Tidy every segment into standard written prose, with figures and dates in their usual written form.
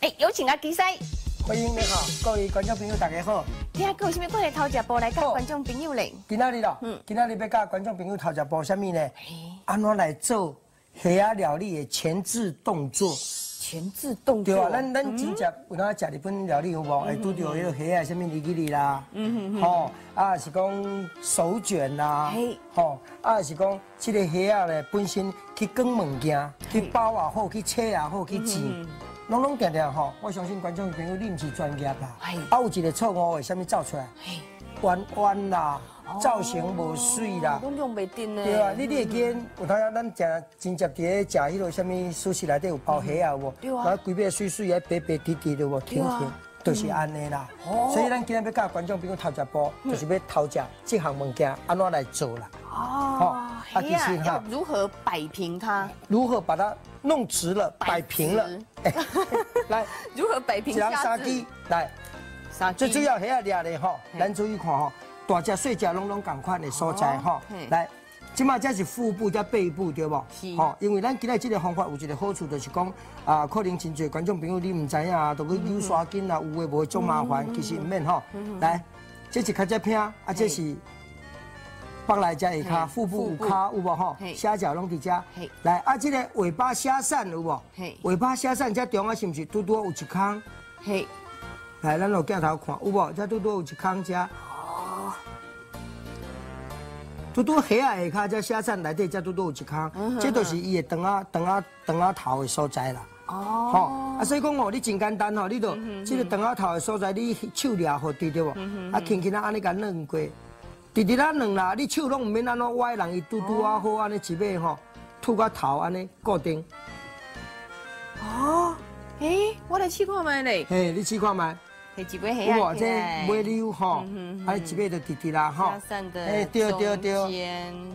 有请阿基西。 欢迎你好，各位观众朋友大家好。 听下有啥物过来头食部来甲观众朋友咧？ 今仔日咯，今仔日要甲观众朋友头食播啥物呢？安怎来做虾仔料理的前置动作？ 前置动作。 对啊，咱真正有当食日本料理有无？会拄到迄个虾仔啥物哩哩哩啦，吼，啊是讲手卷啦，吼，啊是讲这个虾仔咧本身去卷物件，去包也好，去切也好，去煎。拢定定吼，我相信观众朋友你唔是专业啦，啊有一个错误的，啥物走出来，弯弯啦，造型无水啦， 拢用袂定呢。 对啊，你会记有当咱食真接伫咧食迄个啥物寿司内底有包虾啊无？啊，规边水水啊白白滴滴的无，甜甜，就是安尼啦。所以咱今日要教观众朋友头食播，就是要头食这项物件安怎来做啦。 哦，啊，其实哈，如何摆平它？ 如何把它弄直了，摆平了？来， 如何摆平虾子？ 三支来，最主要虾仔咧吼，咱注意看吼，大只细只拢共款的所在吼。来，即马这是腹部加背部对无？是。吼，因为咱今日这个方法有一个好处，就是讲啊，可能真侪观众朋友你唔知影啊，都去扭刷筋啊，有诶无会足麻烦，其实唔免吼。来，这是较只片，啊，这是。北来遮下骹，腹部有骹有无吼？虾脚拢伫遮。来，啊，这个尾巴虾扇有无？尾巴虾扇遮中啊，是毋是拄拄有一空？嘿，来，咱落镜头看有无？遮拄拄有一空遮。哦。拄拄虾下骹遮虾扇内底遮拄拄有一空，这就是伊的肠仔头的所在啦。哦。吼，啊，所以讲哦，你真简单吼，你就这个肠仔头的所在，你手抓好对对无？啊，轻轻啊，安尼甲弄过。直直啊弄啦，你手拢唔免安怎歪，人伊拄拄啊好安尼一尾吼，吐个头安尼固定。 哦，我来试看卖咧。 嘿，你试看卖。 嘿，一尾虾仔。 哇，这尾溜吼，啊，一尾就直直啦吼。对对对。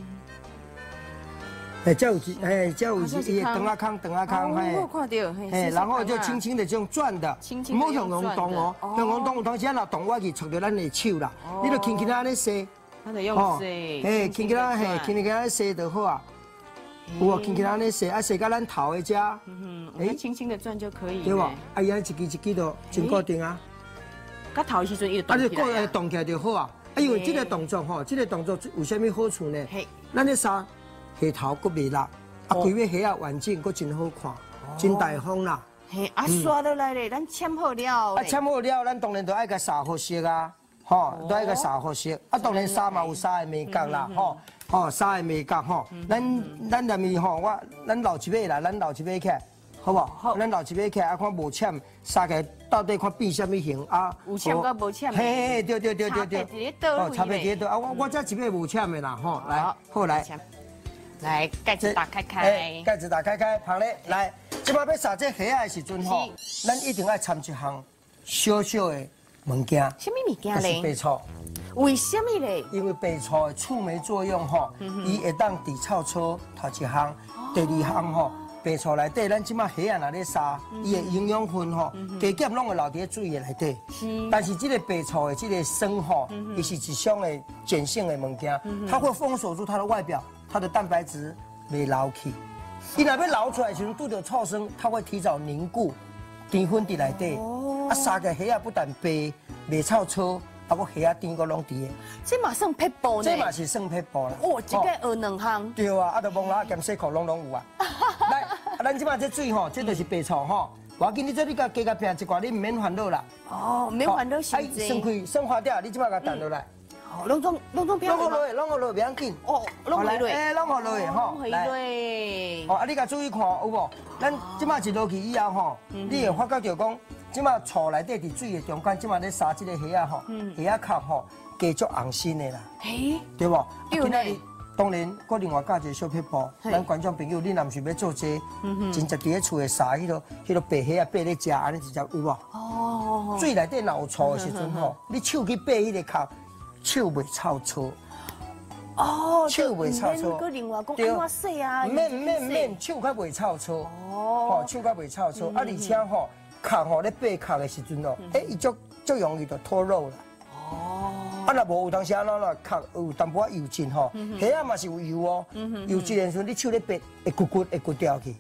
哎，这有伊肠仔空，嘿。 我看到。 嘿，然后就轻轻的这种转的，唔好向动哦，向动有当时啊，若动我去触到咱的手啦，你就轻轻安尼洗。 他得用洗， 轻轻啊，轻轻啊洗就好啊。有啊，轻轻安尼洗，啊洗到咱头的遮， 轻轻的转就可以。 对吧？啊，伊安一支一支都真固定啊。 甲头时阵伊就动起来。 啊，就动起来就好啊。啊，因为这个动作吼，这个动作有啥物好处呢？咱咧杀虾头佫袂辣，啊，规尾虾啊完整佫真好看，真大方啦。 嘿，啊刷落来咧，咱切好了。 啊，切好了，咱当然就爱甲撒好色啊。吼，都爱个沙好色，啊，当然沙嘛有沙的美感啦，吼，沙的美感吼，咱内面吼，咱留一尾啦，咱留一尾起来，好不？好，咱留一尾起来，啊，看无签，沙起来到底看变什么形啊？ 有签甲无签？ 嘿，对， 哦， 差别伫倒啊，我这一尾无签的啦，吼，来，好来， 来盖子打开， 盖子打开，旁咧，来，即摆要撒这虾仔的时阵吼，咱一定要掺一项小小的。物件， 什么物件咧？ 是白醋。 为什么咧？ 因为白醋的触媒作用吼，伊会当抵臭臭头一项，第二项吼，白醋内底咱即马虾啊若咧杀，伊的营养分吼，加减拢会留伫水的内底。但是这个白醋的这个酸吼，伊是一种的碱性的物件，它会封锁住它的外表，它的蛋白质袂流去。伊若要流出来时阵，拄着臭酸，它会提早凝固，甜粉伫内底。啊，杀个虾啊，不但白，袂臭臭，啊，个虾啊甜个拢伫个。 这嘛算撇步呢？ 这嘛是算撇步啦。 哦，一个学两项。 对啊，啊，着蒙啦兼洗裤拢有啊。来，咱即马这水吼，这就是白醋吼。我紧你这你甲加平一寡，你唔免烦恼啦。 哦，免烦恼伤济。 算开算花掉，你即马甲弹落来。 哦，拢总平。 拢好落去，拢好落，袂要紧。 哦，拢下落。 拢好落去吼。 来。 哦，啊，你甲注意看有无？咱即马一落去以后吼，你会发觉着讲。即马醋内底伫水的中间，即马咧杀即个虾仔吼，虾仔壳吼加足红心的啦，对无？今仔日当然，搁另外加一个小撇步，咱观众朋友，你若毋是要做这，真正伫咧厝的杀迄个白虾仔，白咧食，安尼直接有无？哦，水内底若有醋的时阵吼，你手去掰迄个壳，手袂臭臭。哦，手袂臭臭， 对，安怎洗啊？ 免，手较袂臭臭。哦，手较袂臭臭，啊，而且吼。壳吼咧掰壳的时阵哦，伊足容易就脱肉啦。哦。啊，若无有当时啊，咱壳有淡薄仔油浸吼，虾仔嘛是有油哦。油浸的时阵，你手咧掰会骨掉去。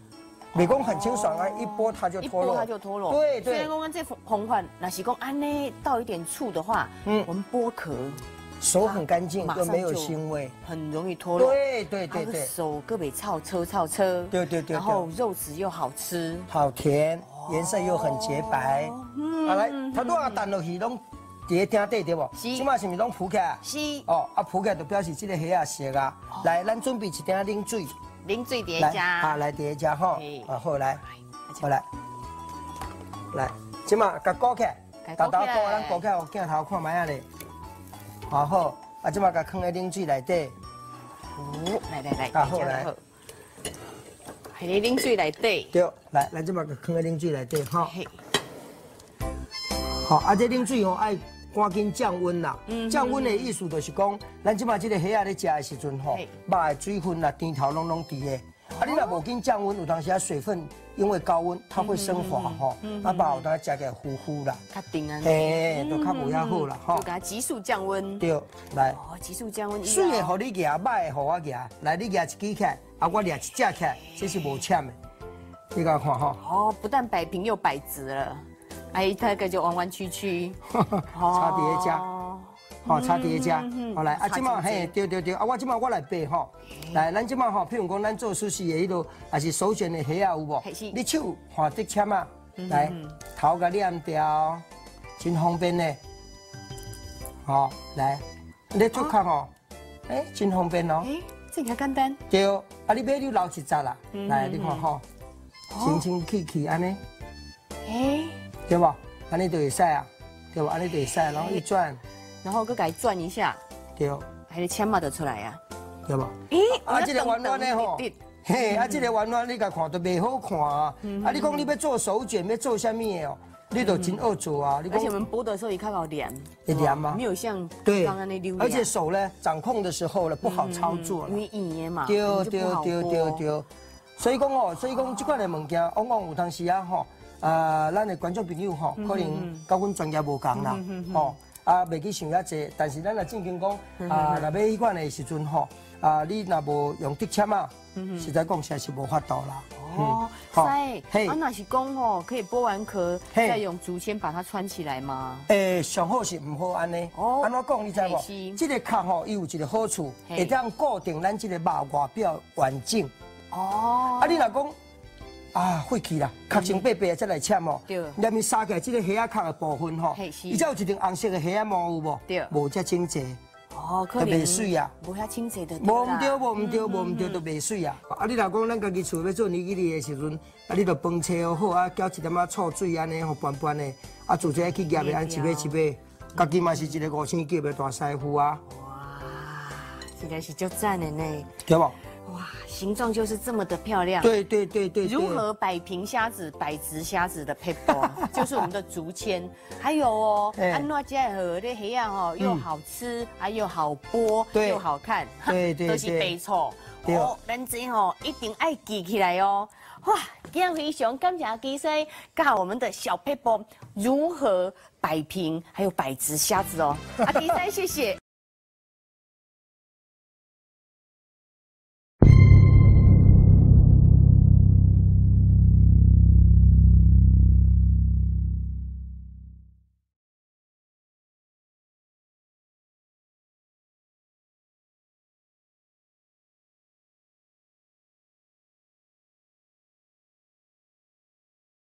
美工很清爽啊，一剥它就脱落。 一剥它就脱落。 对对。 虽然讲这红款，那是讲安呢倒一点醋的话，我们剥壳。 手很干净，又没有腥味， 很容易脱落。 对对对对， 手各北超车， 对对对， 然后肉质又好吃， 好甜，颜色又很洁白。啊来，它多少蛋落去拢伫顶底对不？是。即马是咪拢铺起来？ 是。 哦，啊铺起来就表示这个虾啊熟啊。来，咱准备一点冷水。 冷水叠加。 啊，来叠加哈。啊好来，好来，来，即马甲裹起来，豆豆裹，咱裹起来，镜头看卖啊咧。 好，啊，即马甲放喺冷水内底。 哦，来， 啊好来， 喺冷水内底。 对，来，咱即马甲放喺冷水内底，哈。好，啊，这冷水哦爱赶紧降温啦。降温的意思就是讲，咱即马这个虾仔咧食的时阵吼，肉的水分啦、甜头拢伫的。啊，你若无紧降温，有当时啊水分因为高温它会升华吼，啊肉有当食起来糊糊啦。 较定啊。 嘿，就较无遐好啦， 吼。就给它急速降温。对， 来。 哦，急速降温。 水的互你夹，肉的互我夹。来，你夹一支起来，啊，我夹一只起来，这是无欠的。你甲我看吼。 哦，不但摆平又摆直了，哎，它个就弯弯曲曲。 差叠加。 好，差叠加，好来，啊，即马嘿，对，啊，我即马我来背吼，来，咱即马吼，譬如讲咱做寿司的迄落，也是手卷的虾啊，有无？你手划得签啊，来，头甲捻掉，真方便呢。好，来，你做卡吼，哎，真方便哦。 哎，这个简单。 对，啊，你买你留一扎啦，来，你看吼，清清气气安尼，哎，对不？安尼就会使啊，对不？安尼就会使，然后一转。 然后搁给它转一下， 对， 还是签嘛就出来呀， 对不？啊，这个圆圆的吼，嘿，啊，这个圆圆你甲看都袂好看啊。啊，你讲你要做手卷，要做什么的哦？你都真好做啊。 而且我们剥的时候也看到凉， 会凉吗？ 没有像刚刚那溜。 而且手呢，掌控的时候呢不好操作了， 因为硬的嘛。 对。所以讲哦，这款的物件，往往有当时啊吼，咱的观众朋友吼，可能跟阮专业无共啦，吼。 啊，袂去想遐济，但是咱若正经讲，若买迄款的时阵吼，你若无用竹签啊，实在讲实在是无法度啦。 哦，嘿，啊，若是讲吼，可以剥完壳，再用竹签把它穿起来吗？ 上好是唔好安尼。哦，安怎讲你知无？这个壳吼，伊有一个好处，会当固定咱这个肉外表完整。哦，啊，你若讲。 啊，废去啦，壳成白白再来签哦。对。连面杀起来，这个虾壳的部分吼，伊才有一层红色的虾毛有无？对。无遮清洁。哦，可能。就袂水啊。无遐清洁的。无唔对，就袂水啊。啊，你若讲咱家己厝要做年纪的时阵，啊，你着饭切好啊，搅一点仔醋水安尼，吼拌拌的，啊，自己去夹的，安一尾，家己嘛是一个5星级的大师傅啊。哇，实在是足赞的呢。对不？ 哇，形状就是这么的漂亮。 对。 如何摆平虾子、摆直虾子的配方，就是我们的竹签。还有哦，安诺加和的黑呀哈，又好吃，还又好剥，又好看。对，都是白醋。哦，咱这吼一定爱记起来哦。哇，今天非常感谢技师教我们的小配方如何摆平，还有摆直虾子哦。啊，技师谢谢。